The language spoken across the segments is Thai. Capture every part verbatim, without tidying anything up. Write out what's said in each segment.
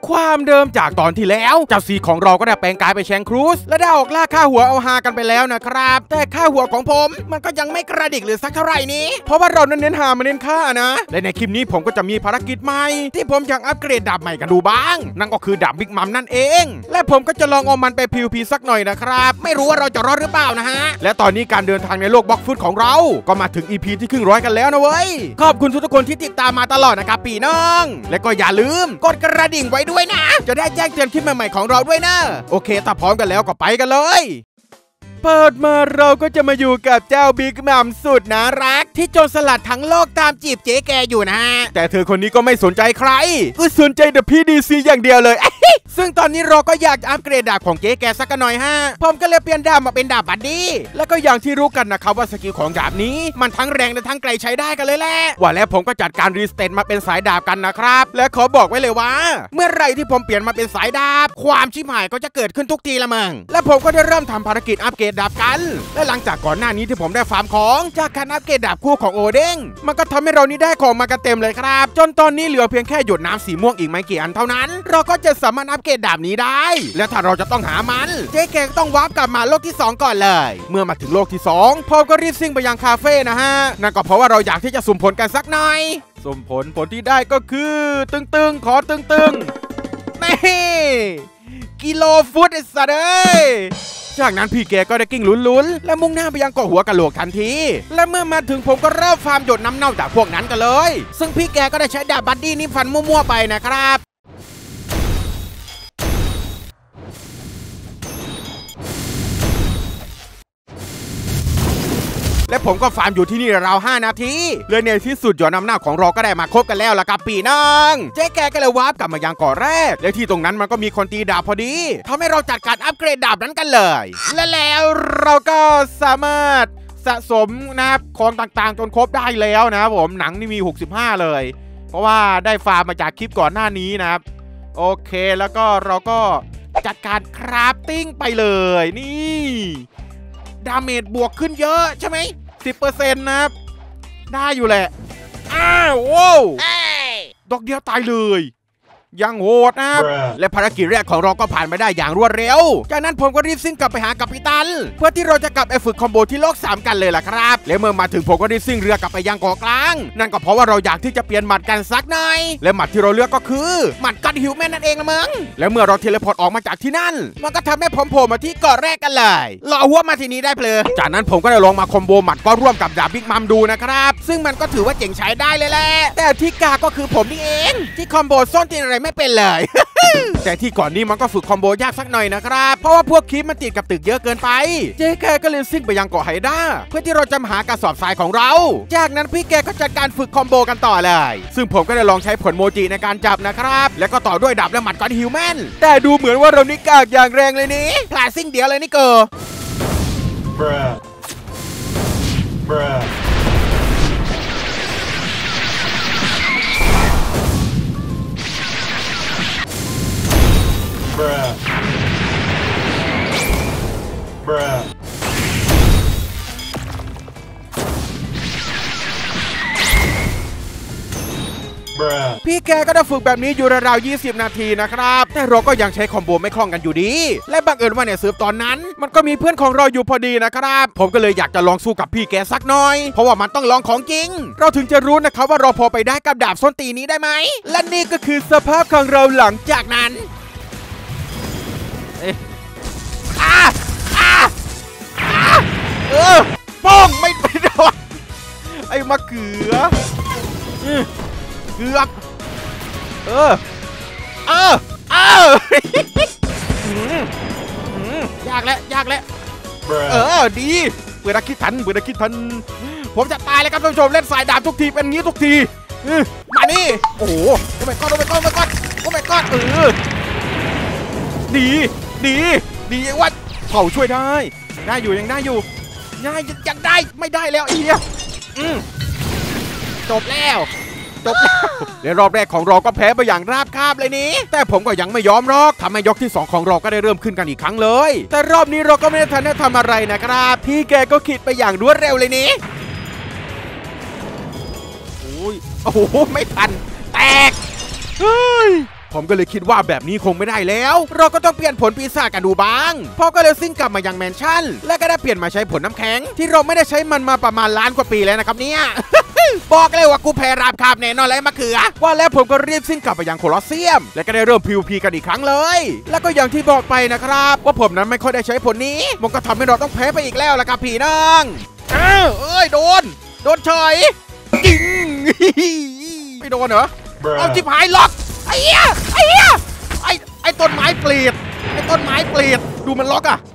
ความเดิมจากตอนที่แล้วเจ้าซีของเราก็ได้แปลงกายไปแชงครูซและได้ออกล่าฆ่าหัวเอาฮากันไปแล้วนะครับแต่ฆ่าหัวของผมมันก็ยังไม่กระดิกหรือสักเท่าไหร่นี้เพราะว่าเราเน้นหามาเน้นฆ่านะและในคลิปนี้ผมก็จะมีภารกิจใหม่ที่ผมอยากอัปเกรดดาบใหม่กันดูบ้างนั่นก็คือดาบบิ๊กมัมนั่นเองและผมก็จะลองเอามันไปพิวพีสักหน่อยนะครับไม่รู้ว่าเราจะรอดหรือเปล่านะฮะและตอนนี้การเดินทางในโลกบล็อกฟุตของเราก็มาถึง อี พี ที่ครึ่งร้อยกันแล้วนะเว้ยขอบคุณทุกคนที่ติดตามมาตลอดนะครับพี่น้องและก็อย่าลืมกดกระดิ่งไว้ด้วยนะจะได้แจ้งเตือนคลิปใหม่ๆของเราด้วยนะโอเคถ้าพร้อมกันแล้วก็ไปกันเลยเปิดมาเราก็จะมาอยู่กับเจ้าบิ๊กมัมสุดน่ารักที่โจรสลัดทั้งโลกตามจีบเจ๊แกอยู่นะแต่เธอคนนี้ก็ไม่สนใจใครก็สนใจแต่พี่ดีซีอย่างเดียวเลยซึ่งตอนนี้เราก็อยากอัปเกรดดาบของเจ๊แกสักหน่อยฮะผมก็เลยเปลี่ยนดาบมาเป็นดาบบัดดี้แล้วก็อย่างที่รู้กันนะครับว่าสกิลของดาบนี้มันทั้งแรงและทั้งไกลใช้ได้กันเลยแหละว่าแล้วผมก็จัดการรีสเตทมาเป็นสายดาบกันนะครับและขอบอกไว้เลยว่าเมื่อไรที่ผมเปลี่ยนมาเป็นสายดาบความชิบหายก็จะเกิดขึ้นทุกทีละมึงและผมก็ได้เริ่มทำภารกิจอัปเกรดดาบกันและหลังจากก่อนหน้านี้ที่ผมได้ฟาร์มของจากการอัปเกรดดาบคู่ของโอเด้งมันก็ทำให้เรานี่ได้ของมากันเต็มเลยครับจนตอนนี้เหลือเพียงแค่หยดน้ำสีม่วงอีกไม่กี่อันเท่านั้นเราก็จะสามารถอัปเกรดดาบนี้ได้และถ้าเราจะต้องหามันเจ๊แกต้องวาร์ปกลับมาโลกที่สองก่อนเลยเมื่อมาถึงโลกที่สองผมก็รีบซิ่งไปยังคาเฟ่นะฮะนั่นก็เพราะว่าเราอยากที่จะสุ่มผลกันสักหน่อยสุ่มผลผลที่ได้ก็คือตึงๆขอตึงๆนี่กิโลฟุตไอ้สัสเอ้ยจากนั้นพี่แกก็ได้กิ้งลุ้นๆและมุ่งหน้าไปยังเกาะหัวกะโหลกทันทีและเมื่อมาถึงผมก็เริ่มฟาร์มหยดน้ำเน่าจากพวกนั้นกันเลยซึ่งพี่แกก็ได้ใช้ดาบบัดดี้นี้ฟันมั่วๆไปนะครับและผมก็ฟาร์มอยู่ที่นี่ราวห้านาทีเลยในที่สุดหยดน้ำเน่าของเราก็ได้มาครบกันแล้วล่ะครับพี่น้องเจ๊แกก็เลยวาร์ปกลับมายังเกาะแรกและที่ตรงนั้นมันก็มีคนตีดาบพอดีทำให้เราจัดการอัปเกรดดาบนั้นกันเลยและแล้วเราก็สามารถสะสมนะครับของต่างๆจนครบได้แล้วนะครับผมหนังนี่มีหกสิบห้าเลยเพราะว่าได้ฟาร์มมาจากคลิปก่อนหน้านี้นะครับโอเคแล้วก็เราก็จัดการคราฟติ้งไปเลยนี่ดาเมจบวกขึ้นเยอะใช่ไหม สิบเปอร์เซ็นต์ นะครับได้อยู่แหละอ้าวโว้วดอกเดียวตายเลยยังโหดนะครับและภารกิจแรกของเราก็ผ่านไปได้อย่างรวดเร็วจากนั้นผมก็รีบซิ่งกลับไปหากัปตันเพื่อที่เราจะกลับไปฝึกคอมโบที่โลกสามกันเลยล่ะครับและเมื่อมาถึงผมก็รีบซิ่งเรือกลับไปยังเกาะกลางนั่นก็เพราะว่าเราอยากที่จะเปลี่ยนหมัดกันสักหน่อยและหมัดที่เราเลือกก็คือหมัดกัดฮิวแมนนั่นเองนะมึงและเมื่อเราเทเลพอร์ตออกมาจากที่นั่นมันก็ทำให้ผมโผล่มาที่เกาะแรกกันเลยรอหัวมาที่นี้ได้เพลินจากนั้นผมก็ได้ลองมาคอมโบหมัดก็ร่วมกับดาบบิ๊กมัมดูนะครับซึ่งมันก็ถือว่าเจ๋งใช้ได้เลยแหละแต่ที่กาก็คือผมนี่เองที่คอมโบซ่อนตีนอะไรไม่เป็นเลยแต่ที่ก่อนนี้มันก็ฝึกคอมโบยากสักหน่อยนะครับเพราะว่าพวกคลิปมันติดกับตึกเยอะเกินไปเจ๊แกก็เลยซิ่งไปยังเกาะไฮด้าเพื่อที่เราจะหากระสอบทรายของเราจากนั้นพี่แกก็จัดการฝึกคอมโบกันต่อเลยซึ่งผมก็ได้ลองใช้ผลโมจิในการจับนะครับแล้วก็ต่อด้วยดาบและหมัดก้อนฮิวแมนแต่ดูเหมือนว่าเรานี่กากอย่างแรงเลยนี่พลาดซิ่งเดียวเลยนี่เกอร์Bruh. Bruh. พี่แกก็ได้ฝึกแบบนี้อยู่ราวๆยี่สิบนาทีนะครับแต่เราก็ยังใช้คอมโบไม่คล่องกันอยู่ดีและบังเอิญว่าเนี่ยเซิร์ฟตอนนั้นมันก็มีเพื่อนของเราอยู่พอดีนะครับผมก็เลยอยากจะลองสู้กับพี่แกสักหน่อยเพราะว่ามันต้องลองของจริงเราถึงจะรู้นะครับว่าเราพอไปได้กับดาบส้นตีนี้ได้ไหมและนี่ก็คือสภาพของเราหลังจากนั้นเอ๊ะอ่าอ่าอ่าเออป้องไม่ไปโดนไอ้มะเขือเกือบเออเออเออยากแล้วยากแล้วเออดีเบื่อนักคิดทันเบื่อนักคิดทันผมจะตายแล้วครับท่านผู้ชมเล่นสายดาบทุกทีเป็นงี้ทุกทีมานี่โอ้โหโอ้ไม่ก้อนโอ้ไม่ก้อนโอ้ไม่ก้อนโอ้ไม่ก้อนเออดีดีดีว่าเผาช่วยได้ได้อยู่ยังได้อยู่ยังยังได้ไม่ได้แล้วไอ้เหี้ยจบแล้วจบแล้วในรอบแรกของเราก็แพ้ไปอย่างราบคาบเลยนี้แต่ผมก็ยังไม่ยอมหรอกทำให้ยกที่สองของเราก็ได้เริ่มขึ้นกันอีกครั้งเลยแต่รอบนี้เราก็ไม่ได้ทันได้ทำอะไรนะครับพี่แกก็คิดไปอย่างรวดเร็วเลยนี้โอ้ยโอ้โหไม่ทันแตกเฮ้ยผมก็เลยคิดว่าแบบนี้คงไม่ได้แล้วเราก็ต้องเปลี่ยนผลปีศาจกันดูบ้างพ่อก็เลยซิ่งกลับมายังแมนชั่นและก็ได้เปลี่ยนมาใช้ผลน้ำแข็งที่เราไม่ได้ใช้มันมาประมาณล้านกว่าปีแล้วนะครับเนี่ย บอกเลยว่ากูแพ้ราบคาบแน่นอนเลยมะเขือว่าแล้วผมก็รีบซิ่งกลับไปยังโคลอสเซียมและก็ได้เริ่ม พี วี พี กันอีกครั้งเลยแล้วก็อย่างที่บอกไปนะครับว่าผมนั้นไม่ค่อยได้ใช้ผลนี้มันก็ทำให้เราต้องแพ้ไปอีกแล้วล่ะครับพี่น้องเอ้าเอ้ยโดนโดนเฉยจริง ไม่โดนเหรอเอาจิบหายล็อกไอ้เหี้ยไอ้เหี้ยไอ้ไอ้ต้นไม้เปลี่ยนไอ้ต้นไม้เปลี่ยนดูมันล็อกอ่ะ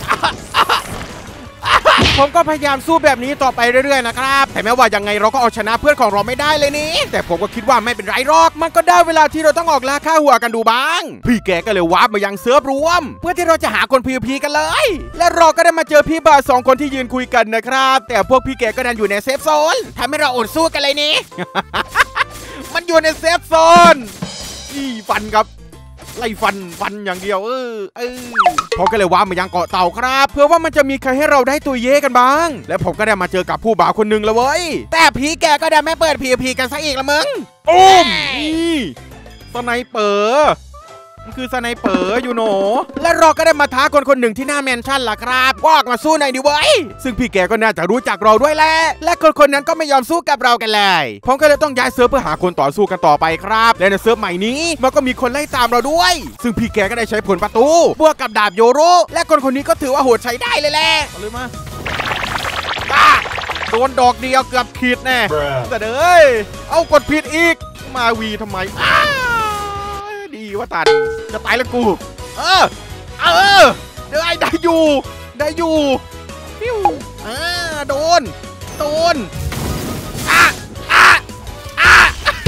ผมก็พยายามสู้แบบนี้ต่อไปเรื่อยๆนะครับแต่แม้ว่ายังไงเราก็เอาชนะเพื่อนของเราไม่ได้เลยนี่แต่ผมก็คิดว่าไม่เป็นไรหรอกมันก็ได้เวลาที่เราต้องออกล่าฆ่าหัวกันดูบ้างพี่แกก็เลยวาร์ปมายังเซิร์ฟรวมเพื่อที่เราจะหาคน พี วี พี กันเลยและเราก็ได้มาเจอพี่บ่าวสองคนที่ยืนคุยกันนะครับแต่พวกพี่แกก็ดันอยู่ในเซฟโซนทำให้เราอดสู้กันเลยนี่ มันอยู่ในเซฟโซนอีฟันครับไล่ฟันฟันอย่างเดียวเออเออผมก็เลยว่ามายังเกาะเต่าครับเพื่อว่ามันจะมีใครให้เราได้ตัวเย่กันบ้างและผมก็ได้มาเจอกับผู้บ่าวคนหนึ่งแล้วเว้ยแต่ผีแกก็ได้ไม่เปิด พี วี พี กันซะอีกละมึงอุ้มนี่สไนเปอร์มันคือสไนเปอร์อยู่โหนและเราก็ได้มาท้าคนคนหนึ่งที่หน้าแมนชั่นล่ะครับว่ามาสู้หน่อยดิเว้ยซึ่งพี่แกก็น่าจะรู้จักเราด้วยแหละและคนคนนั้นก็ไม่ยอมสู้กับเรากันเลยผมก็เลยต้องย้ายเซิร์ฟเพื่อหาคนต่อสู้กันต่อไปครับและในเซิร์ฟใหม่นี้มันก็มีคนไล่ตามเราด้วยซึ่งพี่แกก็ได้ใช้ผลประตูบวกกับดาบโยโรและคนคนนี้ก็ถือว่าโหดใช้ได้เลยแหละเอาเลยมาป้าโดนดอกเดียวเกือบขีดแน่แต่เด้ยเอากดผิดอีกมาวีทำไมดีว่าตัดจะตายแล้วกูเออเออได้ได้อยู่ได้อยู่ฟิวอ่าโดนโดนอ่ะอ่ะอ่ะ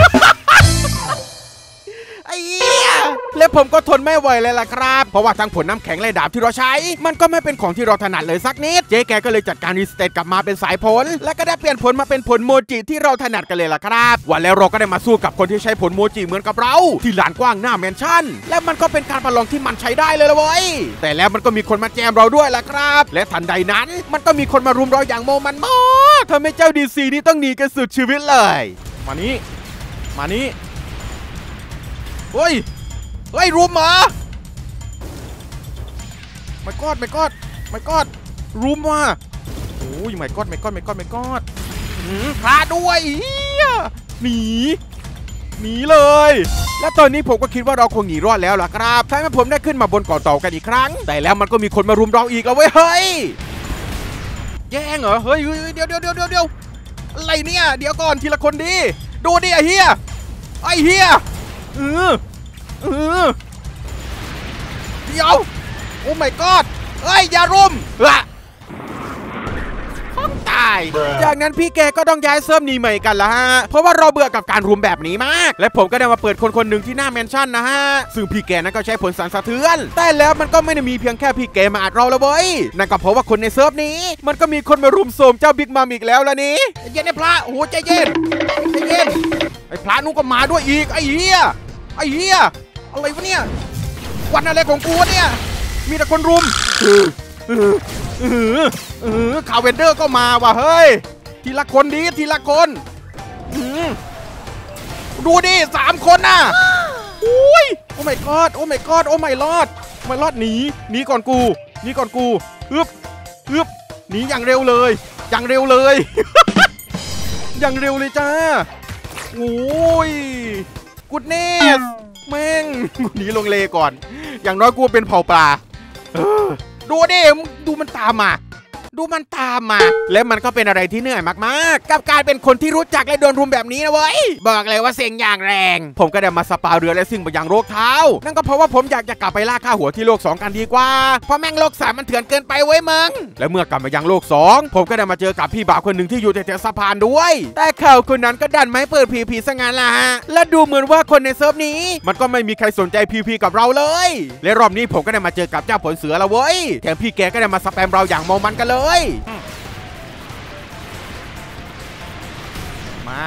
ไอ้เหี้ยและผมก็ทนไม่ไหวเลยล่ะครับเพราะว่าทั้งผลน้ำแข็งและดาบที่เราใช้มันก็ไม่เป็นของที่เราถนัดเลยสักนิดเจ๊แกก็เลยจัดการรีสเตทกลับมาเป็นสายผลและก็ได้เปลี่ยนผลมาเป็นผลโมจิที่เราถนัดกันเลยล่ะครับวันแล้วเราก็ได้มาสู้กับคนที่ใช้ผลโมจิเหมือนกับเราที่ลานกว้างหน้าแมนชั่นและมันก็เป็นการประลองที่มันใช้ได้เลยละเว้ยแต่แล้วมันก็มีคนมาแจมเราด้วยล่ะครับและทันใดนั้นมันก็มีคนมารุมเราอย่างโมมันมากทำให้เจ้าดีซีนี่ต้องหนีกันสุดชีวิตเลยมานี้มานี้เฮ้ยเฮ้ยรุมเหรอไม่กอดไม่กอดไม่กอดรุมว่ะโอ้ยไม่กอดไม่กอดไม่กอดไม่กอดพลาดด้วยหนีหนีเลยและตอนนี้ผมก็คิดว่าเราคงหนีรอดแล้วล่ะครับใช่ไหมผมได้ขึ้นมาบนเกาะเต่ากันอีกครั้งแต่แล้วมันก็มีคนมารุมเราอีกแล้วเว้ยเฮ้ยแย่งเหรอเฮ้ยเดี๋ยวเดี๋ยวเดี๋ยวเดี๋ยวอะไรเนี่ยเดี๋ยวก่อนทีละคนดิดูดิไอ้เฮียไอ้เฮียเออเออเดี๋ยวโอ้ my god เฮ้ยอย่ารุมละต้องตายจากนั้นพี่แกก็ต้องย้ายเซิร์ฟนี้ใหม่กันละฮะเพราะว่าเราเบื่อกับการรุมแบบนี้มากและผมก็ได้มาเปิดคนคนหนึ่งที่หน้าแมนชั่นนะฮะซึ่งพี่แกนั้นก็ใช้ผลสั่นสะเทือนแต่แล้วมันก็ไม่ได้มีเพียงแค่พี่แกมาอัดเราแล้วเว้ยนั่นก็เพราะว่าคนในเซิร์ฟนี้มันก็มีคนมารุมโสมเจ้าบิ๊กมัมอีกแล้วล่ะนี่เย็นไอ้พระโอ้โหใจเย็นใจเย็นไอ้พระนู้นก็มาด้วยอีกไอ้เหี้ยไอ้เหี้ยอะไรวะเนี่ยวันอะไรของกูวะเนี่ยมีแต่คนรุมเออเออเออเออข่าวเวนเดอร์ก็มาว่ะเฮ้ยทีละคนดีทีละคนดูดิสามคนน่ะอุ้ยโอ้ my god โอ้ my god โอ้ my lord ไม่รอดหนีหนีก่อนกูหนีก่อนกูอึบอึบหนีอย่างเร็วเลยอย่างเร็วเลย อย่างเร็วเลยจ้าโอ้ยกูเนสแม่งกูหนีลงเลก่อนอย่างน้อยกูเป็นเผ่าปลาดูดิดูมันตามมาดูมันตามมาและมันก็เป็นอะไรที่เหนื่อยมากๆกับการเป็นคนที่รู้จักและโดนรุมแบบนี้นะเว้ยบอกเลยว่าเซ็งอย่างแรงผมก็ได้มาสปาเรือและซิ่งไปยังโลกเท้านั่นก็เพราะว่าผมอยากจะกลับไปล่าฆ่าหัวที่โลกสองกันดีกว่าเพราะแม่งโลกสามมันเถื่อนเกินไปเว้ยมึงและเมื่อกลับมายังโลกสองผมก็ได้มาเจอกับพี่บ่าวคนหนึ่งที่อยู่แถวสะพานด้วยแต่เขาคนนั้นก็ดันไม่เปิดพีพีซะงั้นล่ะฮะและดูเหมือนว่าคนในเซิร์ฟนี้มันก็ไม่มีใครสนใจพีพีกับเราเลยและรอบนี้ผมก็ได้มาเจอกับเจ้าผลเสือแล้วเว้ยแถมพี่แกก็ได้มาสแปมเราอย่างเมามันกันเลยมา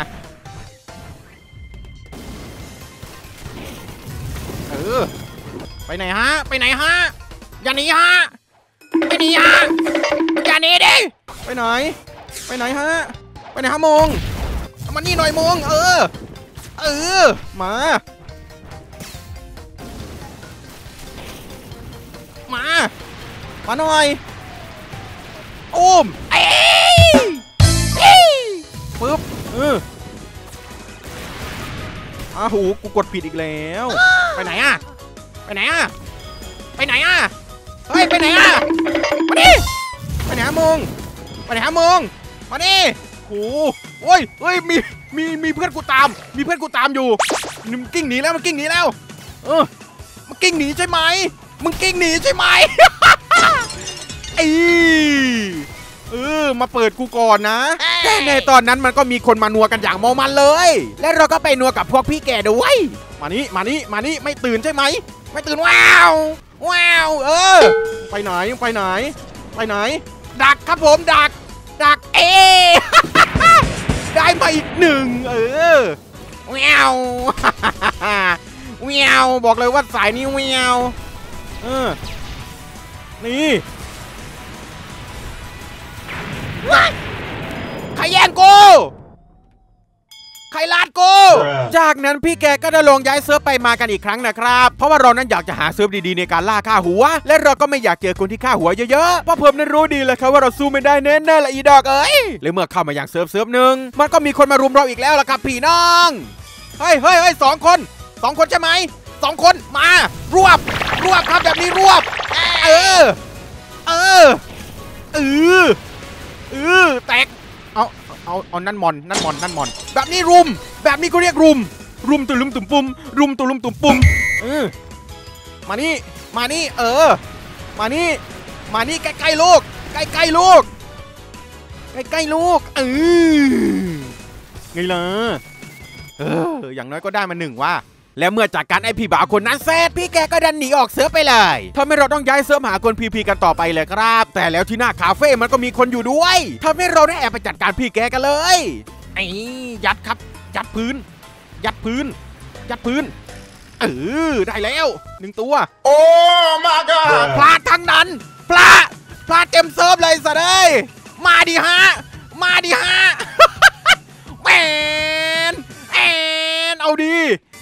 เออไปไหนฮะไปไหนฮะอย่าหนีฮะไม่หนีฮะอย่าหนีดิไปไหนไปไหนฮะไปไหนฮะมงมานี่หน่อยมงเออเออมามาหน่อยอุ้มเอ้ยปึ๊บเอออ้าวหูกูกดผิดอีกแล้วไปไหนอะไปไหนอะไปไหนอะเฮ้ยไปไหนอะมาดิไปไหนฮะมึงไปไหนฮะมึงมาดิโอ้โอ้ยเฮ้ยมีมีมีเพื่อนกูตามมีเพื่อนกูตามอยู่มันกิ้งหนีแล้วมันกิ้งหนีแล้วเออมันกิ้งหนีใช่ไหมมึงกิ้งหนีใช่ไหมไอ้เออมาเปิดกูก่อนนะแต่ในตอนนั้นมันก็มีคนมานัวกันอย่างเมามันเลยและเราก็ไปนัวกับพวกพี่แกด้วยมานี่มานี่มานี่ไม่ตื่นใช่ไหมไม่ตื่นว้าวว้าวเออไปไหนไปไหนไปไหนดักครับผมดักดักเอ ได้มาอีกหนึ่งเออแววแววบอกเลยว่าสายนี้แววเออนี่ใครแย่งกูใครลาดกูจากนั้นพี่แกก็ได้ลงย้ายเซิร์ฟไปมากันอีกครั้งนะครับเพราะว่าเรานั้นอยากจะหาเซิร์ฟดีๆในการล่าฆ่าหัวและเราก็ไม่อยากเจอคนที่ฆ่าหัวเยอะๆเพราะผมนั้นรู้ดีเลยครับว่าเราสู้ไม่ได้แน่ๆละอีดอกเอ้ยและเมื่อเข้ามาอย่างเซิร์ฟเซิร์ฟหนึ่งมันก็มีคนมารุมเราอีกแล้วล่ะครับพี่น้องเฮ้ยเฮ้ยเฮ้ยสองคนสองคนใช่ไหมสองคนมารวบรวบครับแบบนี้รวบเออเออเออเออแตกเอาเอาเอานั่นมอนนั่นมอนนั่นมอนแบบนี้รุมแบบนี้เขาเรียกรุมรุมตุลุมตุ่มปุ่มรุมตุลุมตุ่มปุ่มเออมานี่มานี่เออมานี่มานี่ใกล้ๆลูกใกล้ๆลูกใกล้ๆลูกเออไงล่ะเอออย่างน้อยก็ได้มาหนึ่งว่าแล้วเมื่อจากการไอพี่บ่าวคนนั้นเสร็จพี่แกก็ดันหนีออกเซิร์ฟไปเลยทำให้เราต้องย้ายเซิร์ฟหาคนพีพีกันต่อไปเลยครับแต่แล้วที่หน้าคาเฟ่มันก็มีคนอยู่ด้วยทำให้เราได้แอบไปจัดการพี่แกกันเลยไอ้ยัดครับยัดพื้นยัดพื้นยัดพื้นเออได้แล้วหนึ่งตัวโอ้มากันพลาดทั้งนั้นพลาดพลาดเต็มเซิร์ฟเลยสัตว์เอ้ยมาดิฮะมาดิฮะแมนแอนเอาดี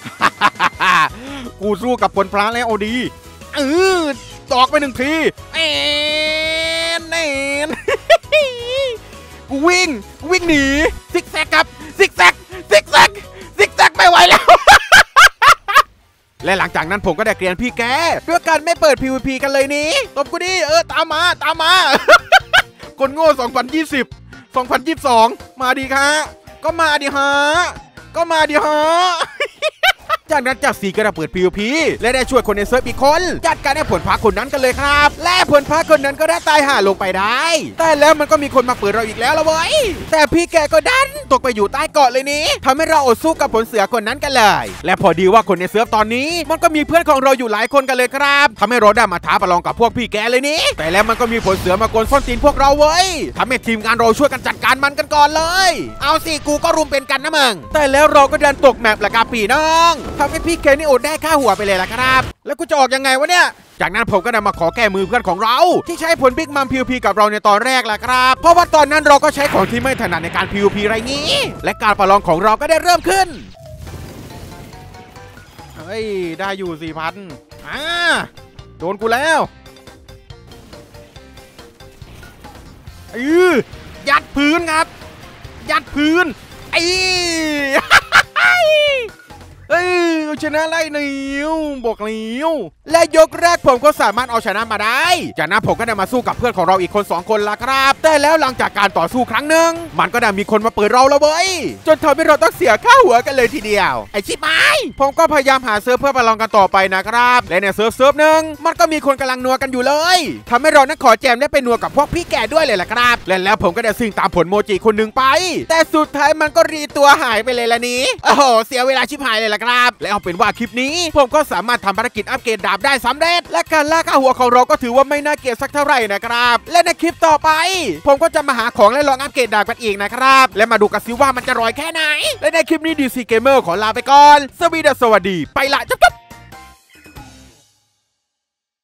กูสู้กับผลพระแล้วเอาดีเออตอกไปหนึ่งทีแอนแอนกูวิ่งวิ่งหนีซิกแซกครับซิกแซกซิกแซกซิกแซกไม่ไหวแล้ว และหลังจากนั้นผมก็ได้เกลียนพี่แกด้วยการไม่เปิด พี วี พี กันเลยนี้ตบกูดิเออตามมาตามมา คนโง่สองพันยี่สิบ สองพันยี่สิบสองมาดีค่ะก็มาดิฮะก็มาดิฮะ จากนั้นจากสีก็ได้เปิด พี วี พี และได้ช่วยคนในเซิร์ฟอีกคนจัดการให้ผลพาคนนั้นกันเลยครับและผลพาคนนั้นก็ได้ตายห่าลงไปได้แต่แล้วมันก็มีคนมาเปิดเราอีกแล้วละเว้ยแต่พี่แกก็ดันตกไปอยู่ใต้เกาะเลยนี้ทำให้เราอดสู้กับผลเสือคนนั้นกันเลยและพอดีว่าคนในเซิร์ฟตอนนี้มันก็มีเพื่อนของเราอยู่หลายคนกันเลยครับทำให้เราได้มาท้าประลองกับพวกพี่แกเลยนี้แต่แล้วมันก็มีผลเสือมากวนส้นตีนพวกเราเว้ยทำให้ทีมงานเราช่วยกันจัดการมันกันก่อนเลยเอาสิกูก็รุมเป็นกันนะมึงแต่แล้วเราก็ดันตกแมปละครับพี่น้องทำให้พี่แกนี่อดได้ค่าหัวไปเลยล่ะครับแล้วกูจะออกยังไงวะเนี่ยจากนั้นผมก็ได้มาขอแก้มือเพื่อนของเราที่ใช้ผลบิ๊กมัม พี วี พี กับเราในตอนแรกแหละครับเพราะว่าตอนนั้นเราก็ใช้ของที่ไม่ถนัดในการ พี วี พี ไรงี้และการประลองของเราก็ได้เริ่มขึ้นเฮ้ยได้อยู่ สี่พัน อ่าโดนกูแล้วเออยัดพื้นครับยัดพื้นไอ้เอ้ยชนะไล่นิ้วบอกนิ้วและยกแรกผมก็สามารถเอาชนะมาได้จากนั้นผมก็ได้มาสู้กับเพื่อนของเราอีกคนสองคนละครับแต่แล้วหลังจากการต่อสู้ครั้งหนึ่งมันก็ได้มีคนมาเปิดเราแล้วเว้ยจนทำให้เราต้องเสียค่าหัวกันเลยทีเดียวไอ้ชิบหายผมก็พยายามหาเซิร์ฟเพื่อประลองกันต่อไปนะครับและในเซิร์ฟเซิร์ฟหนึ่งมันก็มีคนกำลังนัวกันอยู่เลยทำให้เรานั้นขอแจมได้ไปนัวกับพวกพี่แก่ด้วยเลยล่ะครับและแล้วผมก็ได้ซิ่งตามผลโมจิคนหนึ่งไปแต่สุดท้ายมันก็รีตัวหายไปเลยละนี้โอ้โหเสียเวลาชิบหายเลยล่ะครับและเอาเป็นว่าคลิปนี้ผมก็สามารถทำภารกิจอัปเกรดดาบได้สำเร็จและการล่าค่าหัวของเราก็ถือว่าไม่น่าเกลียดสักเท่าไหร่นะครับและในคลิปต่อไปผมก็จะมาหาของและลองอัปเกรดดาบกันอีกนะครับและมาดูกันซิว่ามันจะรอยแค่ไหนและในคลิปนี้ ดี ซี Gamer ขอลาไปก่อนสวัสดีสวัสดีไปละจ๊บ